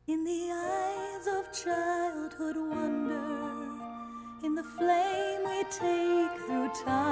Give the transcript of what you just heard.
In the eyes of childhood wonder, in the flame we take through time.